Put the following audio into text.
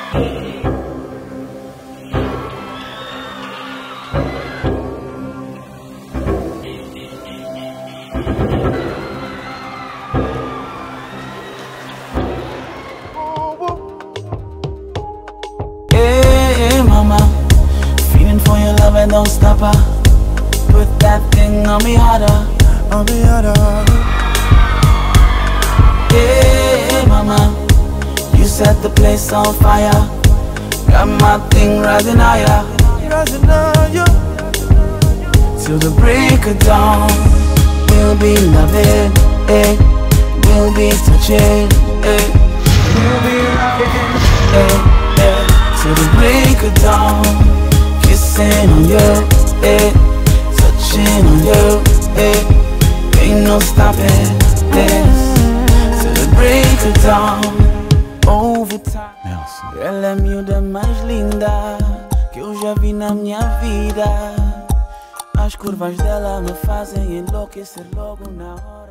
Hey, mama, feeling for your love and don't stop her. Put that thing on me harder, on me harder. Hey, mama, you set the place on fire. Got my thing rising higher, rising higher. Till the break of dawn, we'll be loving, eh? We'll be touching, eh? We'll be rocking, eh, eh? Till the break of dawn, kissing on you, eh? Touching on you, eh? Ain't no stopping this. Till the break of dawn, overtime. Ela é a miúda mais linda que eu já vi na minha vida. As curvas dela me fazem enlouquecer logo na hora.